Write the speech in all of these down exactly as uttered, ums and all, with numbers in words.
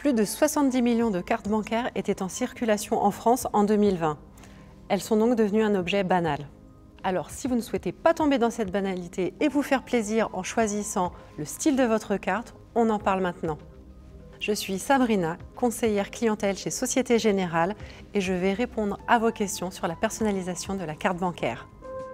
Plus de soixante-dix millions de cartes bancaires étaient en circulation en France en deux mille vingt. Elles sont donc devenues un objet banal. Alors, si vous ne souhaitez pas tomber dans cette banalité et vous faire plaisir en choisissant le style de votre carte, on en parle maintenant. Je suis Sabrina, conseillère clientèle chez Société Générale et je vais répondre à vos questions sur la personnalisation de la carte bancaire.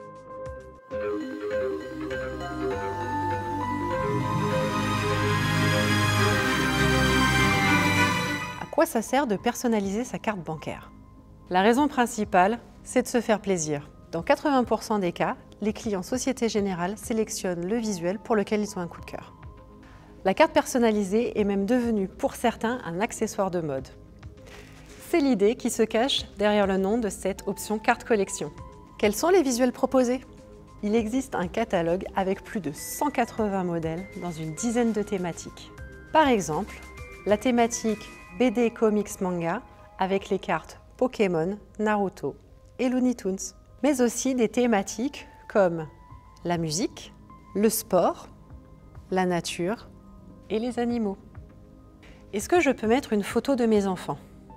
À quoi ça sert de personnaliser sa carte bancaire? La raison principale, c'est de se faire plaisir. Dans quatre-vingts pour cent des cas, les clients Société Générale sélectionnent le visuel pour lequel ils ont un coup de cœur. La carte personnalisée est même devenue pour certains un accessoire de mode. C'est l'idée qui se cache derrière le nom de cette option carte collection. Quels sont les visuels proposés? Il existe un catalogue avec plus de cent quatre-vingts modèles dans une dizaine de thématiques. Par exemple, la thématique B D, comics, manga avec les cartes Pokémon, Naruto et Looney Tunes. Mais aussi des thématiques comme la musique, le sport, la nature et les animaux. Est-ce que je peux mettre une photo de mes enfants?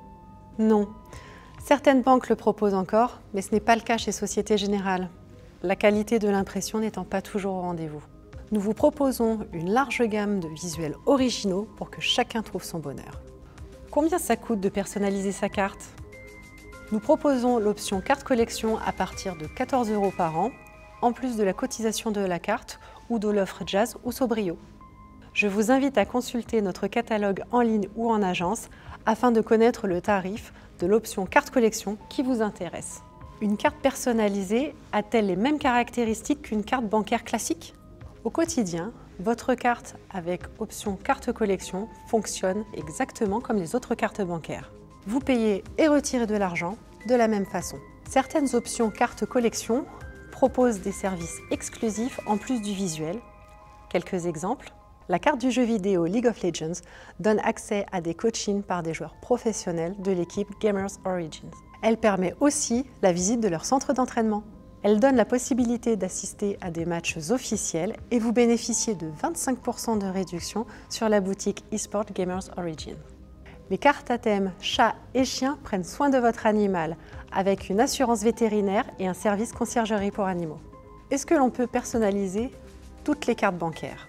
Non. Certaines banques le proposent encore, mais ce n'est pas le cas chez Société Générale, la qualité de l'impression n'étant pas toujours au rendez-vous. Nous vous proposons une large gamme de visuels originaux pour que chacun trouve son bonheur. Combien ça coûte de personnaliser sa carte? Nous proposons l'option carte collection à partir de quatorze euros par an, en plus de la cotisation de la carte ou de l'offre Jazz ou Sobrio. Je vous invite à consulter notre catalogue en ligne ou en agence afin de connaître le tarif de l'option carte collection qui vous intéresse. Une carte personnalisée a-t-elle les mêmes caractéristiques qu'une carte bancaire classique? Au quotidien, votre carte avec option carte collection fonctionne exactement comme les autres cartes bancaires. Vous payez et retirez de l'argent de la même façon. Certaines options carte collection proposent des services exclusifs en plus du visuel. Quelques exemples. La carte du jeu vidéo League of Legends donne accès à des coachings par des joueurs professionnels de l'équipe Gamers Origins. Elle permet aussi la visite de leur centre d'entraînement. Elle donne la possibilité d'assister à des matchs officiels et vous bénéficiez de vingt-cinq pour cent de réduction sur la boutique eSport Gamers Origins. Les cartes à thème chat et chien prennent soin de votre animal avec une assurance vétérinaire et un service conciergerie pour animaux. Est-ce que l'on peut personnaliser toutes les cartes bancaires?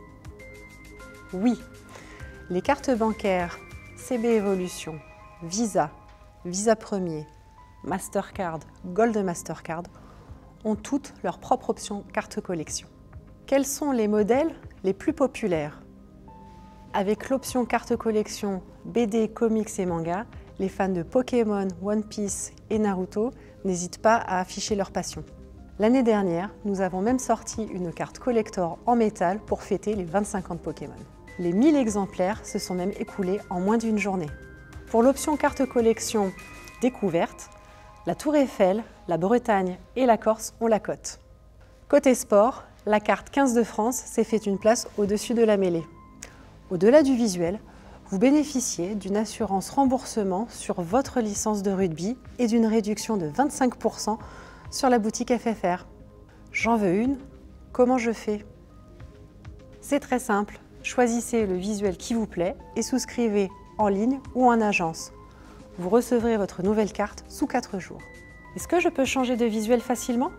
Oui, les cartes bancaires C B Evolution, Visa, Visa Premier, Mastercard, Gold Mastercard ont toutes leur propre option carte collection. Quels sont les modèles les plus populaires? Avec l'option carte collection B D, comics et manga, les fans de Pokémon, One Piece et Naruto n'hésitent pas à afficher leur passion. L'année dernière, nous avons même sorti une carte collector en métal pour fêter les vingt-cinq ans de Pokémon. Les mille exemplaires se sont même écoulés en moins d'une journée. Pour l'option carte collection découverte, la Tour Eiffel, la Bretagne et la Corse ont la cote. Côté sport, la carte quinze de France s'est fait une place au-dessus de la mêlée. Au-delà du visuel, vous bénéficiez d'une assurance remboursement sur votre licence de rugby et d'une réduction de vingt-cinq pour cent sur la boutique F F R. J'en veux une, comment je fais? C'est très simple. Choisissez le visuel qui vous plaît et souscrivez en ligne ou en agence. Vous recevrez votre nouvelle carte sous quatre jours. Est-ce que je peux changer de visuel facilement?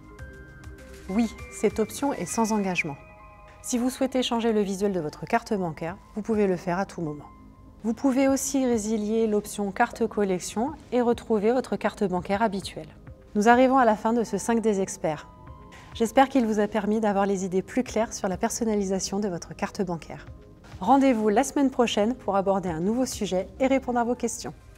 Oui, cette option est sans engagement. Si vous souhaitez changer le visuel de votre carte bancaire, vous pouvez le faire à tout moment. Vous pouvez aussi résilier l'option carte collection et retrouver votre carte bancaire habituelle. Nous arrivons à la fin de ce cinq des experts. J'espère qu'il vous a permis d'avoir les idées plus claires sur la personnalisation de votre carte bancaire. Rendez-vous la semaine prochaine pour aborder un nouveau sujet et répondre à vos questions.